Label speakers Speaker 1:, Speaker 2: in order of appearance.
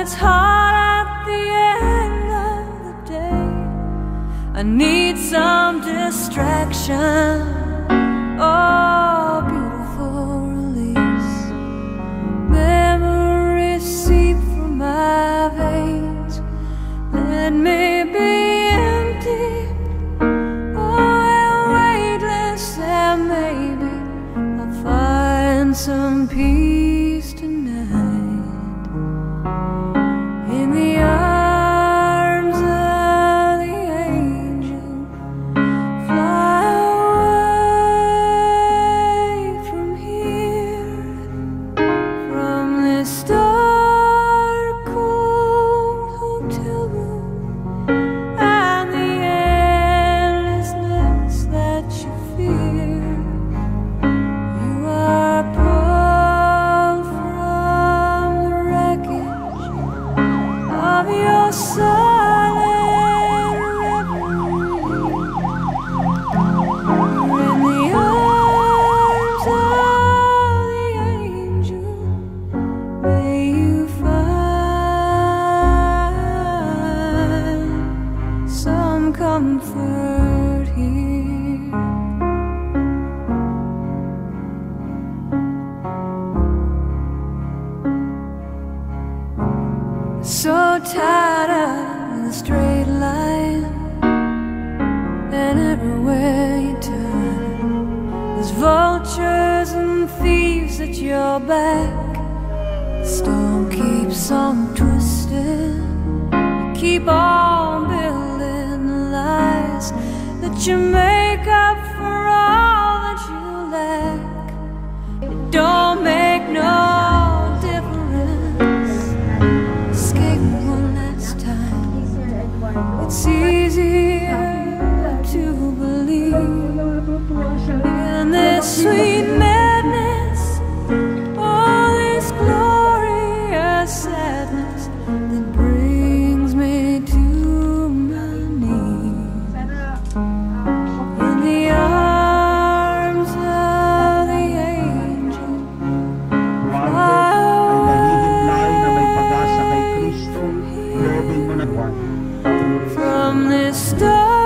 Speaker 1: it's hard at the end of the day. I need some distraction. Oh, beautiful release. Memories seep from my veins. Let me be empty, oh, and weightless, and maybe I'll find some peace tonight in the arms of the angel. Fly away from here, from this dark, cold hotel room and the endlessness that you fear. You are pulled from the wreckage of your silent reverie. You're in the arms of the angel. May you find some comfort here. So tired of the straight line, and everywhere you turn, there's vultures and thieves at your back. The storm keeps on twisting. You keep on building the lies that you make up for all that you lack. It don't make no difference. Escape one last time. It's easier to believe in this sweet madness, all this glorious sadness that brings me to my knees. In the arms of the angel,
Speaker 2: Ay nahihiblay na may pag-asa kay Kristo, loobin mo na buwan.
Speaker 1: from this dark